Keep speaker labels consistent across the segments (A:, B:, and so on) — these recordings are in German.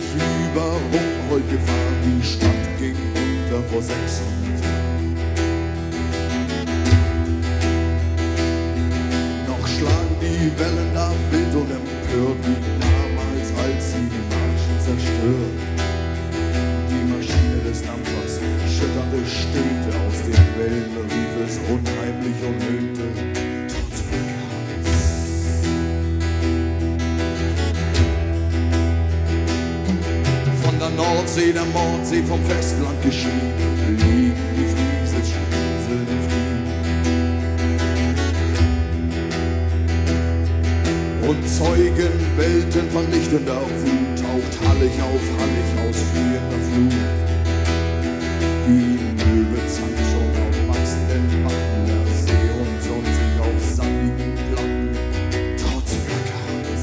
A: über Rungholt gefahren, die Stadt ging unter vor 600 Jahren. Noch schlagen die Wellen da wild und empört, wie damals, als sie die Marschen zerstört. Die Maschine des Dampfers schütternde stöhnte, aus den Wellen rief es unheimlich und höhnte. Nordsee, der Mordsee vom Festland geschieden, liegen die Frieselschlüssel in Frieden. Und Zeugen bellten vernichtender Wut, taucht hallig aus fliehender Flut. Die Möwe zankt schon auf wachsenden Backen der See und sonnt sich auf sandigen Platten, trotz Plakats.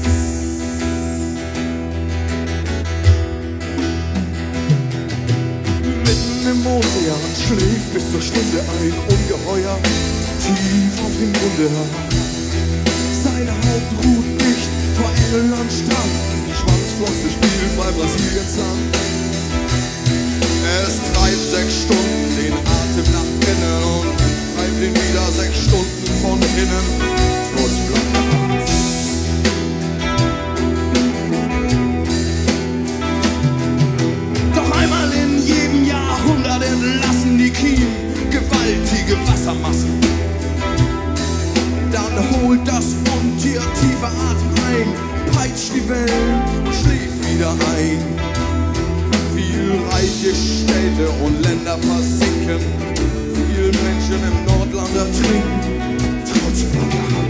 A: Im Ozean schläft bis zur Stunde ein Ungeheuer tief auf dem Grunde herab. Seine Haut ruht nicht vor Engelland Strand, die Schwanzflosse spielt bei Brasiliens Land. Es treibt 6 Stunden den Atem nach innen und treibt ihn wieder 6 Stunden von innen, trotz blanker Hand. Doch einmal in jedem Jahrhundert entlassen die Kiemen gewaltige Wassermassen. Dann holt das Untier tiefer Atem ein, peitscht die Wellen und schläft wieder ein. Viel reiche Städte und Länder versinken, viel Menschen im Nordland ertrinken, trotz blanker Hand.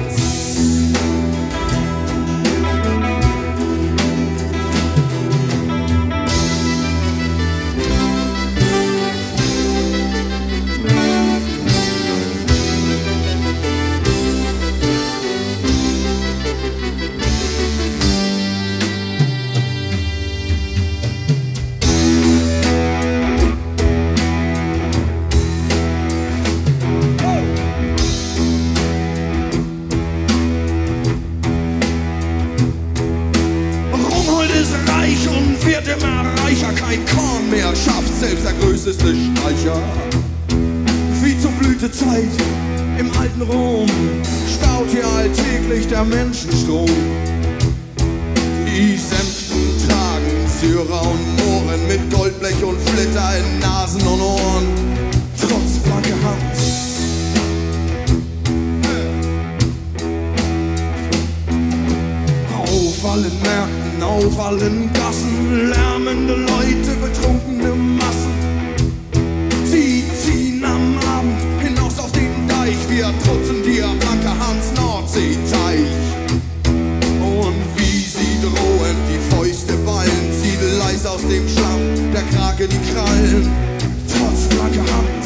A: Kein Korn mehr schafft selbst der größte Streicher. Wie zur Blütezeit im alten Rom staut hier alltäglich der Menschenstrom. Die Sänften tragen Syrer und Mohren mit Goldblech und Flitter in Nasen und Ohren, trotz blanker Hand. Auf allen Märkten, auf allen Gassen, lärmende Leute, betrunkene Massen. Sie ziehen am Abend hinaus auf den Deich, wir trutzen dir blanker Hans Nordseeteich. Und wie sie drohend die Fäuste ballen, zieht leis aus dem Schlamm der Krake die Krallen, trotz blanker Hand.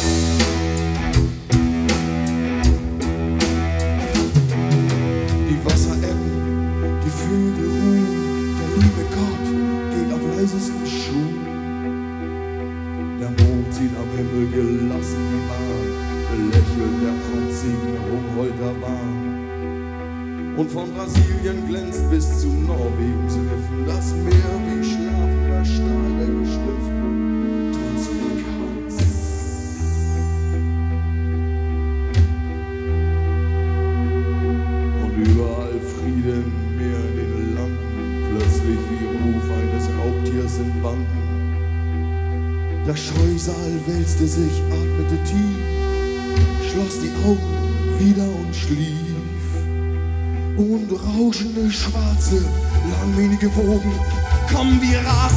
A: Die Wasser ebben, die Vögel ruhen, der liebe Gott geht auf leisesten Schuh. Der Mond zieht am Himmel gelassen die Bahn, belächelt der protzigen Rungholter Bahn. Und von Brasilien glänzt bis zu Norwegens Riffen das Meer wie schlafender Stahl, der geschliffen, trotz blanker Hand. Und überall Frieden, mehr in den Landen, plötzlich wie Ruf eines Raubtiers in Banden. Der Scheusal wälzte sich, atmete tief, schloss die Augen wieder und schlief. Und rauschende schwarze, langwenige Wogen kommen wie rasend